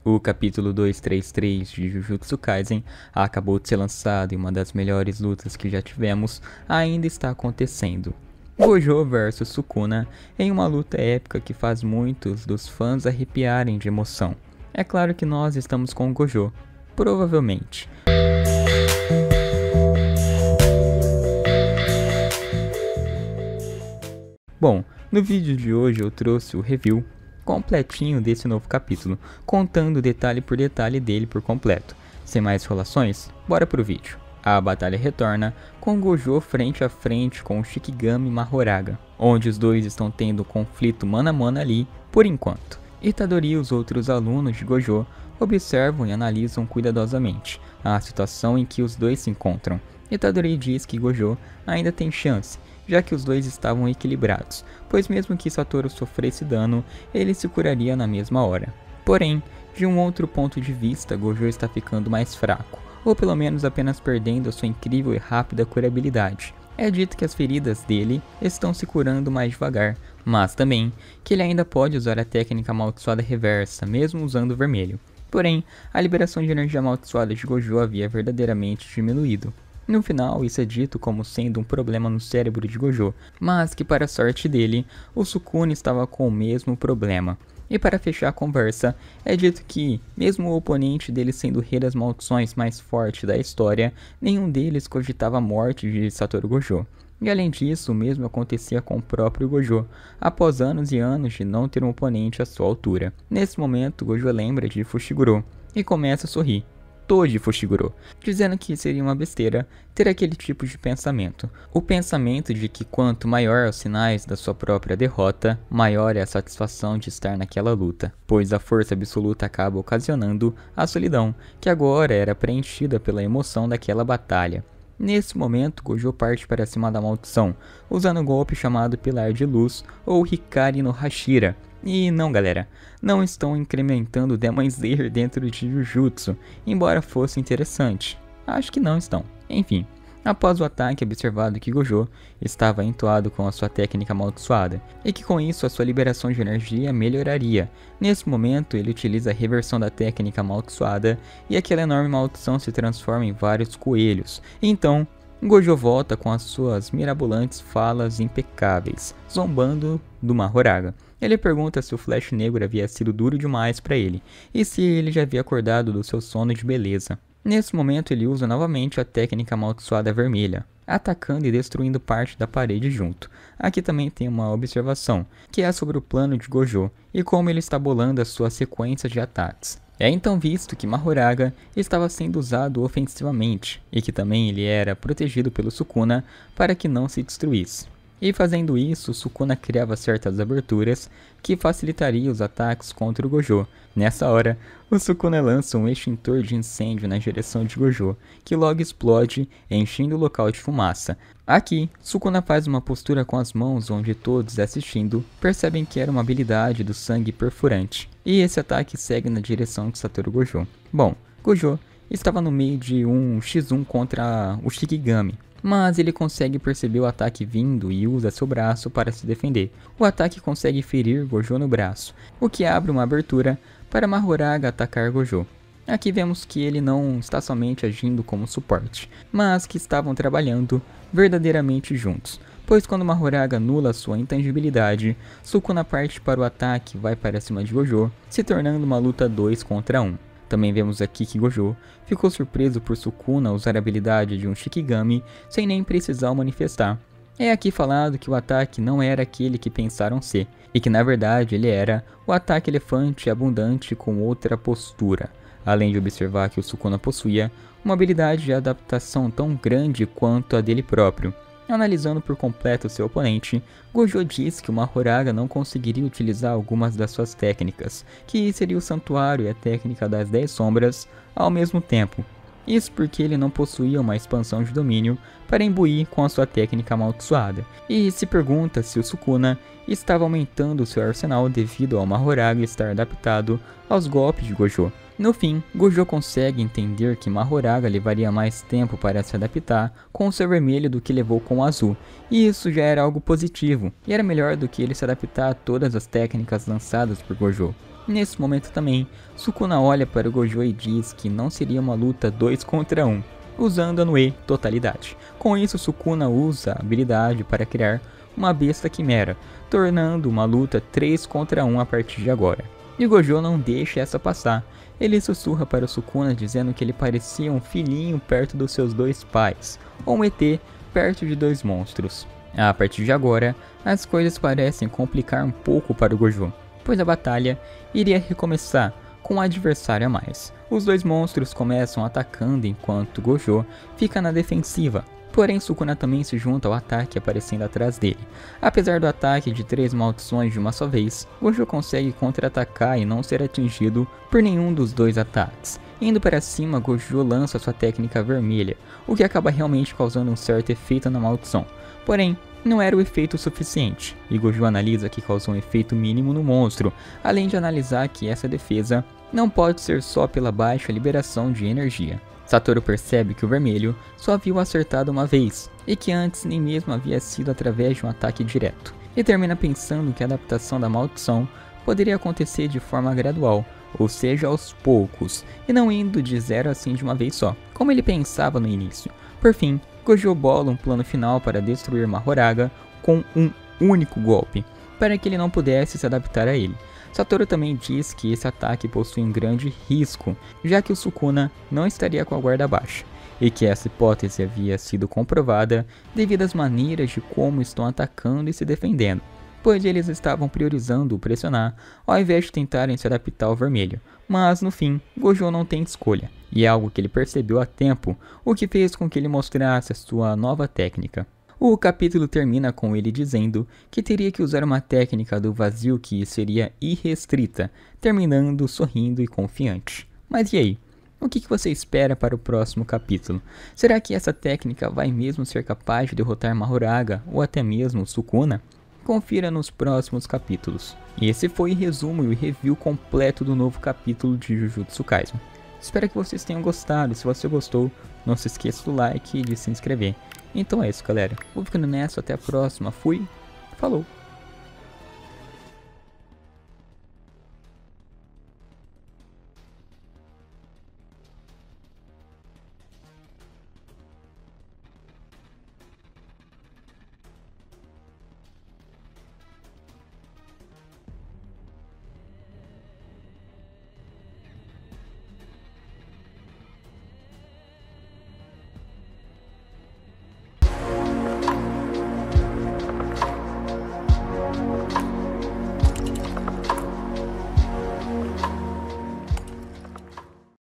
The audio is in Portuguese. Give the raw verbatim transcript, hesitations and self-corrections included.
O capítulo duzentos e trinta e três de Jujutsu Kaisen acabou de ser lançado e uma das melhores lutas que já tivemos ainda está acontecendo. Gojo versus Sukuna em uma luta épica que faz muitos dos fãs arrepiarem de emoção. É claro que nós estamos com o Gojo, provavelmente. Bom, no vídeo de hoje eu trouxe o review completinho desse novo capítulo, contando detalhe por detalhe dele por completo. Sem mais enrolações, bora pro vídeo. A batalha retorna com Gojo frente a frente com o Shikigami Mahoraga, onde os dois estão tendo um conflito mano a mano ali por enquanto. Itadori e os outros alunos de Gojo observam e analisam cuidadosamente a situação em que os dois se encontram. Itadori diz que Gojo ainda tem chance, já que os dois estavam equilibrados, pois mesmo que Satoru sofresse dano, ele se curaria na mesma hora. Porém, de um outro ponto de vista, Gojo está ficando mais fraco, ou pelo menos apenas perdendo a sua incrível e rápida curabilidade. É dito que as feridas dele estão se curando mais devagar, mas também que ele ainda pode usar a técnica amaldiçoada reversa, mesmo usando o vermelho. Porém, a liberação de energia amaldiçoada de Gojo havia verdadeiramente diminuído. No final, isso é dito como sendo um problema no cérebro de Gojo, mas que para a sorte dele, o Sukuna estava com o mesmo problema. E para fechar a conversa, é dito que, mesmo o oponente dele sendo o rei das maldições mais forte da história, nenhum deles cogitava a morte de Satoru Gojo. E além disso, o mesmo acontecia com o próprio Gojo, após anos e anos de não ter um oponente à sua altura. Nesse momento, Gojo lembra de Fushiguro e começa a sorrir. Toji Fushiguro, dizendo que seria uma besteira ter aquele tipo de pensamento. O pensamento de que quanto maior os sinais da sua própria derrota, maior é a satisfação de estar naquela luta, pois a força absoluta acaba ocasionando a solidão, que agora era preenchida pela emoção daquela batalha. Nesse momento, Gojo parte para cima da maldição, usando um golpe chamado Pilar de Luz ou Hikari no Hashira. E não, galera, não estão incrementando Demon Slayer dentro de Jujutsu, embora fosse interessante. Acho que não estão. Enfim, após o ataque, observado que Gojo estava entoado com a sua técnica amaldiçoada, e que com isso a sua liberação de energia melhoraria. Nesse momento, ele utiliza a reversão da técnica amaldiçoada, e aquela enorme maldição se transforma em vários coelhos. Então, Gojo volta com as suas mirabolantes falas impecáveis, zombando do Mahoraga. Ele pergunta se o Flash Negro havia sido duro demais para ele, e se ele já havia acordado do seu sono de beleza. Nesse momento ele usa novamente a técnica amaldiçoada vermelha, atacando e destruindo parte da parede junto. Aqui também tem uma observação, que é sobre o plano de Gojo, e como ele está bolando a sua sequência de ataques. É então visto que Mahoraga estava sendo usado ofensivamente, e que também ele era protegido pelo Sukuna para que não se destruísse. E fazendo isso, Sukuna criava certas aberturas que facilitariam os ataques contra o Gojo. Nessa hora, o Sukuna lança um extintor de incêndio na direção de Gojo, que logo explode, enchendo o local de fumaça. Aqui, Sukuna faz uma postura com as mãos onde todos assistindo percebem que era uma habilidade do sangue perfurante. E esse ataque segue na direção de Satoru Gojo. Bom, Gojo estava no meio de um xis um contra o Shikigami, mas ele consegue perceber o ataque vindo e usa seu braço para se defender. O ataque consegue ferir Gojo no braço, o que abre uma abertura para Mahoraga atacar Gojo. Aqui vemos que ele não está somente agindo como suporte, mas que estavam trabalhando verdadeiramente juntos, pois quando Mahoraga anula sua intangibilidade, Sukuna parte para o ataque e vai para cima de Gojo, se tornando uma luta dois contra um. Também vemos aqui que Gojo ficou surpreso por Sukuna usar a habilidade de um Shikigami sem nem precisar o manifestar. É aqui falado que o ataque não era aquele que pensaram ser, e que na verdade ele era o ataque elefante abundante com outra postura, além de observar que o Sukuna possuía uma habilidade de adaptação tão grande quanto a dele próprio. Analisando por completo seu oponente, Gojo diz que o Mahoraga não conseguiria utilizar algumas das suas técnicas, que seria o Santuário e a técnica das dez sombras, ao mesmo tempo. Isso porque ele não possuía uma expansão de domínio para imbuir com a sua técnica amaldiçoada, e se pergunta se o Sukuna estava aumentando seu arsenal devido ao Mahoraga estar adaptado aos golpes de Gojo. No fim, Gojo consegue entender que Mahoraga levaria mais tempo para se adaptar com o seu vermelho do que levou com o azul, e isso já era algo positivo, e era melhor do que ele se adaptar a todas as técnicas lançadas por Gojo. Nesse momento também, Sukuna olha para o Gojo e diz que não seria uma luta dois contra um, usando a Noe Totalidade. Com isso, Sukuna usa a habilidade para criar uma besta quimera, tornando uma luta três contra um a partir de agora. E Gojo não deixa essa passar. Ele sussurra para o Sukuna dizendo que ele parecia um filhinho perto dos seus dois pais, ou um E T perto de dois monstros. A partir de agora, as coisas parecem complicar um pouco para o Gojo, pois a batalha iria recomeçar com um adversário a mais. Os dois monstros começam atacando enquanto Gojo fica na defensiva, porém Sukuna também se junta ao ataque aparecendo atrás dele. Apesar do ataque de três maldições de uma só vez, Gojo consegue contra-atacar e não ser atingido por nenhum dos dois ataques. Indo para cima, Gojo lança sua técnica vermelha, o que acaba realmente causando um certo efeito na maldição. Porém, não era o efeito suficiente, e Gojo analisa que causou um efeito mínimo no monstro, além de analisar que essa defesa não pode ser só pela baixa liberação de energia. Satoru percebe que o vermelho só havia o acertado uma vez, e que antes nem mesmo havia sido através de um ataque direto, e termina pensando que a adaptação da maldição poderia acontecer de forma gradual, ou seja, aos poucos, e não indo de zero assim de uma vez só, como ele pensava no início. Por fim, Gojo bola um plano final para destruir Mahoraga com um único golpe, para que ele não pudesse se adaptar a ele. Satoru também diz que esse ataque possui um grande risco, já que o Sukuna não estaria com a guarda baixa, e que essa hipótese havia sido comprovada devido às maneiras de como estão atacando e se defendendo, pois eles estavam priorizando o pressionar ao invés de tentarem se adaptar ao vermelho. Mas no fim, Gojo não tem escolha, e é algo que ele percebeu a tempo, o que fez com que ele mostrasse a sua nova técnica. O capítulo termina com ele dizendo que teria que usar uma técnica do vazio que seria irrestrita, terminando sorrindo e confiante. Mas e aí? O que você espera para o próximo capítulo? Será que essa técnica vai mesmo ser capaz de derrotar Mahoraga ou até mesmo Sukuna? Confira nos próximos capítulos. Esse foi o resumo e o review completo do novo capítulo de Jujutsu Kaisen. Espero que vocês tenham gostado. Se você gostou, não se esqueça do like e de se inscrever. Então é isso, galera. Vou ficando nessa. Até a próxima. Fui. Falou.